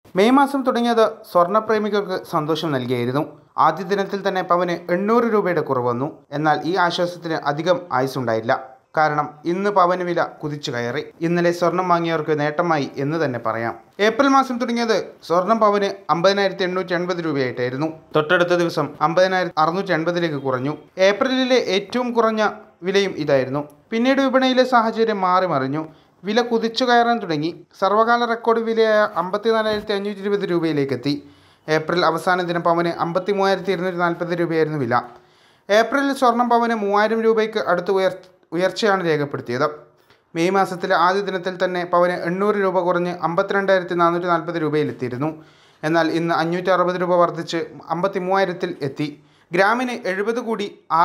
May മാസം തുടങ്ങിയത് സ്വർണ്ണപ്രേമികൾക്ക് സന്തോഷം നൽകിയായിരുന്നു. ആദ്യ ദിനത്തിൽ തന്നെ പവന് 800 രൂപയുടെ കുറവ് വന്നു. എന്നാൽ ഈ ആശ്വാസത്തിന് അധികം ആയുസ്സുണ്ടായില്ല. കാരണം ഇന്ന് പവന് വില കുതിച്ചു കയറി. ഇന്നലെ സ്വർണം വാങ്ങിയവർക്ക് നേട്ടമായി എന്ന് തന്നെ പറയാം. ഏപ്രിൽ മാസം തുടങ്ങിയത് സ്വർണം പവന് 50,880 രൂപയായിട്ടായിരുന്നു. തൊട്ടടുത്ത ദിവസം 50,680 കുറഞ്ഞു. ഏപ്രിലിലെ ഏറ്റവും കുറഞ്ഞ വിലയും ഇതായിരുന്നു. പിന്നീട് വിപണിയിലെ സാഹചര്യം മാറി മറിഞ്ഞു. വില കുതിച്ചു കയറാൻ തുടങ്ങി. സർവകാല റെക്കോർഡ് വിലയായ 54,520 രൂപയിലേക്ക് എത്തി. ഏപ്രിൽ അവസാന ദിനം പവന് 53,240 രൂപയായിരുന്നു വില. ഏപ്രിലിൽ സ്വർണം പവന് 3,000 രൂപയ്ക്ക് അടുത്ത് ഉയർച്ചയാണ് രേഖപ്പെടുത്തിയത്. മെയ് മാസത്തിലെ ആദ്യ ദിനത്തിൽ തന്നെ പവന് 800 രൂപ കുറഞ്ഞ് 52,440 രൂപയിലെത്തിയിരുന്നു. എന്നാൽ ഇന്ന് 560 രൂപ വർദ്ധിച്ച് 53,000-ൽ എത്തി. ഗ്രാമിന് 70 കൂടി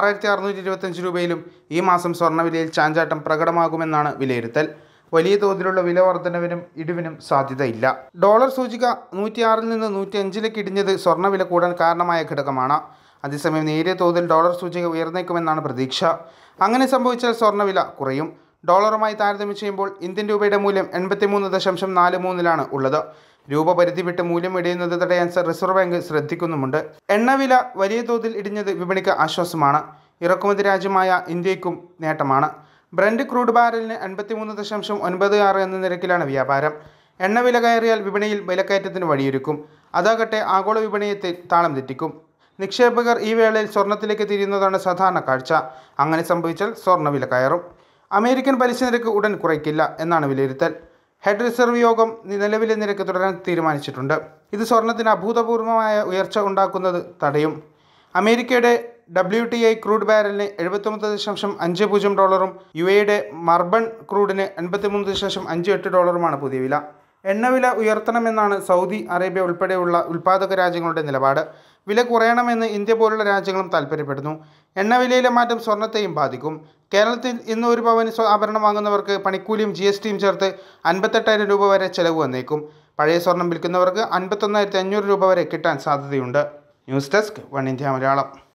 6,625 രൂപയിലും ഈ മാസം സ്വർണ്ണവിലയിൽ ചാഞ്ചാട്ടം പ്രകടമാകുമെന്നാണ് വിലയിരുത്തൽ. വലിയ തോതിലുള്ള വില വർധനവിനും ഇടിവിനും സാധ്യതയില്ല. ഡോളർ സൂചിക 106-ൽ നിന്ന് 105-ലേക്ക് ഇടിഞ്ഞത് സ്വർണ്ണവില കൂടാൻ കാരണമായ ഘടകമാണ്. അതേസമയം നേരിയ തോതിൽ ഡോളർ സൂചിക ഉയർന്നേക്കുമെന്നാണ് പ്രതീക്ഷ. അങ്ങനെ സംഭവിച്ചാൽ സ്വർണ്ണവില കുറയും. ഡോളറുമായി താരതമ്യം ചെയ്യുമ്പോൾ ഇന്ത്യൻ രൂപയുടെ മൂല്യം 83.43-ലാണ് ഉള്ളത്. രൂപ പരിധി വിട്ട് മൂല്യം ഇടിയുന്നത് തടയാൻ റിസർവ് ബാങ്ക് ശ്രദ്ധിക്കുന്നുമുണ്ട്. എണ്ണവില വലിയ തോതിൽ ഇടിഞ്ഞത് വിപണിക്ക് ആശ്വാസമാണ്. ഇറക്കുമതി രാജ്യമായ ഇന്ത്യയ്ക്കും നേട്ടമാണ്. ബ്രന്റ് ക്രൂഡ് ബാരലിന് 83.96 എന്ന നിരക്കിലാണ് വ്യാപാരം. എണ്ണവില കയറിയാൽ വിപണിയിൽ വിലക്കയറ്റത്തിന് വഴിയൊരുക്കും. അതാകട്ടെ ആഗോള വിപണിയെ താളം തെറ്റിക്കും. നിക്ഷേപകർ ഈ വേളയിൽ സ്വർണ്ണത്തിലേക്ക് തിരിയുന്നതാണ് സാധാരണ കാഴ്ച. അങ്ങനെ സംഭവിച്ചാൽ സ്വർണ്ണവില കയറും. അമേരിക്കൻ പലിശ നിരക്ക് ഉടൻ കുറയ്ക്കില്ല എന്നാണ് വിലയിരുത്തൽ. ഹെഡ് റിസർവ് യോഗം നിലവിലെ നിരക്ക് തുടരാൻ തീരുമാനിച്ചിട്ടുണ്ട്. ഇത് സ്വർണ്ണത്തിന് അഭൂതപൂർവമായ ഉയർച്ച ഉണ്ടാക്കുന്നത് തടയും. അമേരിക്കയുടെ WTI ക്രൂഡ് ബാരലിന് 79.50 ഡോളറും UAEയുടെ മർബൺ ക്രൂഡിന് 83.58 ഡോളറുമാണ് പുതിയ വില. എണ്ണവില ഉയർത്തണമെന്നാണ് സൗദി അറേബ്യ ഉൾപ്പെടെയുള്ള ഉൽപ്പാദക രാജ്യങ്ങളുടെ നിലപാട്. വില കുറയണമെന്ന് ഇന്ത്യ പോലുള്ള രാജ്യങ്ങളും താൽപ്പര്യപ്പെടുന്നു. എണ്ണവിലയിലെ മാറ്റം സ്വർണ്ണത്തെയും ബാധിക്കും. കേരളത്തിൽ ഇന്ന് ഒരു പവന് ആഭരണം വാങ്ങുന്നവർക്ക് പണിക്കൂലിയും GSTയും ചേർത്ത് 58,000 രൂപ വരെ ചെലവ് വന്നേക്കും. പഴയ സ്വർണം വിൽക്കുന്നവർക്ക് 51,500 രൂപ വരെ കിട്ടാൻ സാധ്യതയുണ്ട്. News desk one India Malayalam.